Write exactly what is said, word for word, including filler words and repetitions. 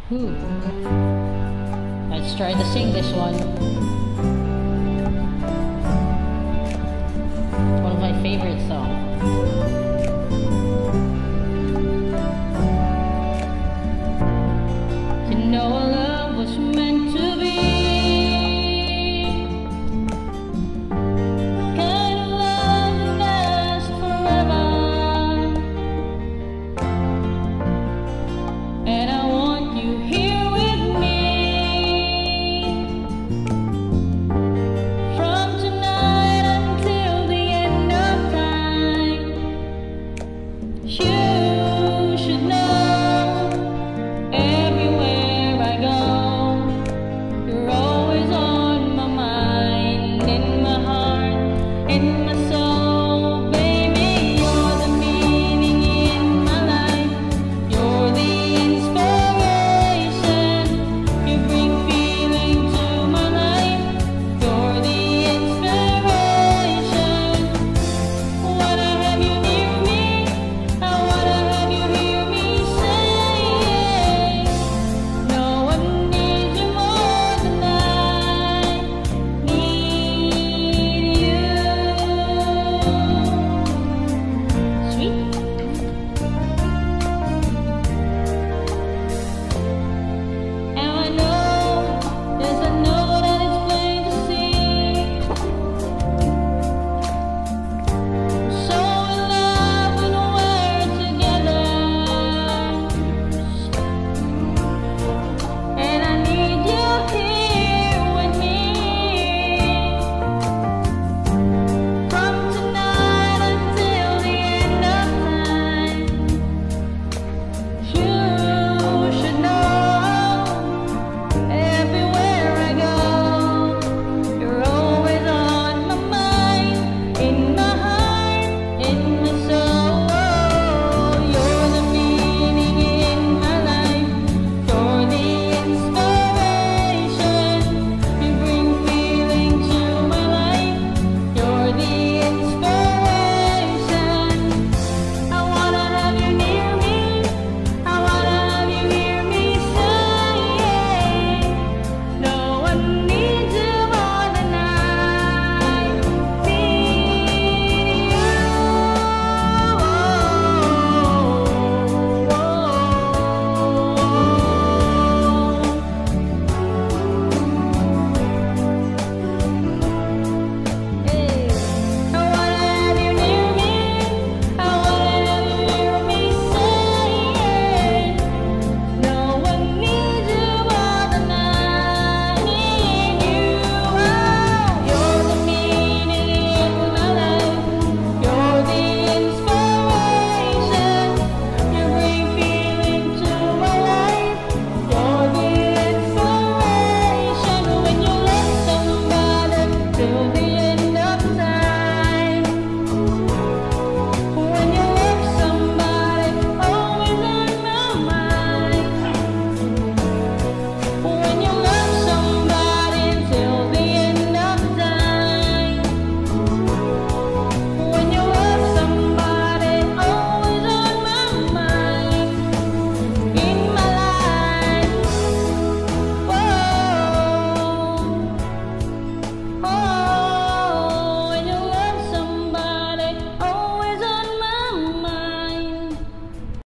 Ooh. Let's try to sing this one. One of my favorite songs. To know love was meant to be, kind of love that lasts forever. And I want you here with me from tonight until the end of time. You should know everywhere I go, you're always on my mind, in my heart, in my soul. Baby, you're the meaning in my life. You're the inspiration. You bring feeling to my life. You're the inspiration. Wanna have you near me. I wanna have you hear me say, no one needs you more than I need you. Sweet. And I know there's a note that it's plain to see. So in love when we're together, and I need you here with me from tonight until the end of time. You